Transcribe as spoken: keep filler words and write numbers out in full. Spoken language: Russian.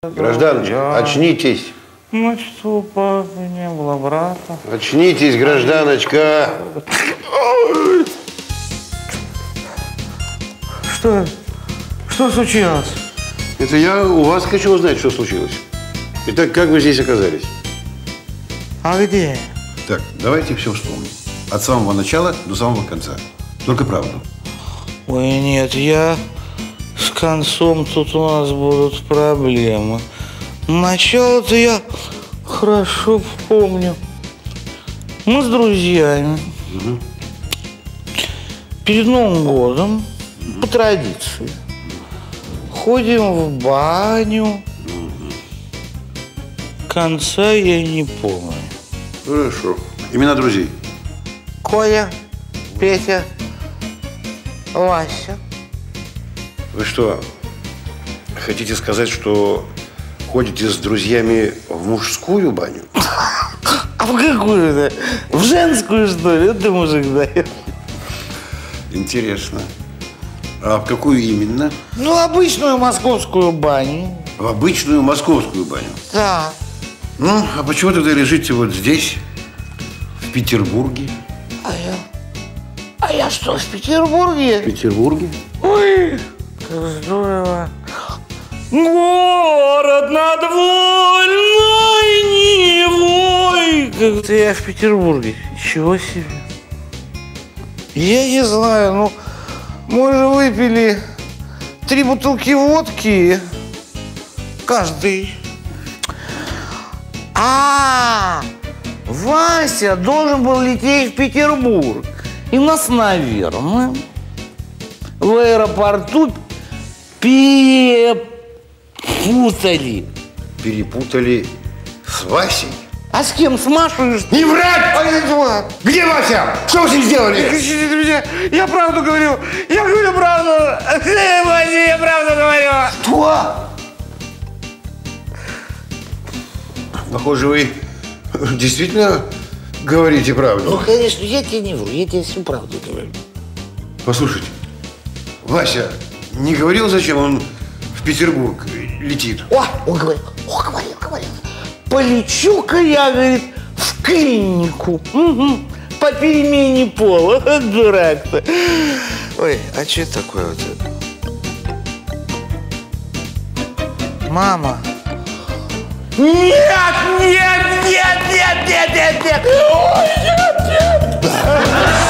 Гражданочка, очнитесь. Ну что, у папы не было брата. Очнитесь, гражданочка. Что? Что случилось? Это я у вас хочу узнать, что случилось. Итак, как вы здесь оказались? А где? Так, давайте все вспомним. От самого начала до самого конца. Только правду. Ой, нет, я с концом, тут у нас будут проблемы. Начало-то я хорошо помню. Мы с друзьями угу. перед Новым годом, угу. по традиции, ходим в баню. Угу. Конца я не помню. Хорошо. Имена друзей? Коля, Петя, Вася. Вы что, хотите сказать, что ходите с друзьями в мужскую баню? А в какую-то? В женскую, что ли? Ты мужик даешь. Интересно. А в какую именно? Ну, обычную московскую баню. В обычную московскую баню? Да. Ну, а почему тогда лежите вот здесь, в Петербурге? А я? А я что, в Петербурге? В Петербурге? Ой, как здорово. Город над вольной Невой. Как-то я в Петербурге. Чего себе? Я не знаю, ну, мы же выпили три бутылки водки. Каждый. А, Вася должен был лететь в Петербург. И нас, наверное, в аэропорту перепутали. Перепутали с Васей? А с кем? С Машей? Не врать! А, где Вася? Что вы с ним сделали? Кричите, друзья, я правду говорю. Я говорю правду. Вася, я правду говорю. Что? Похоже, вы действительно говорите правду. Ну, конечно, я тебе не вру, я тебе всю правду говорю. Послушайте, Вася не говорил, зачем он в Петербург летит? О, он говорит, о, говорил, говорил. Полечу-ка я, говорит, в клинику. Угу. По перемене пола. Дурак-то. Ой, а что это такое вот это? Мама. Нет, нет, нет, нет, нет, нет, нет. Ой, нет, нет.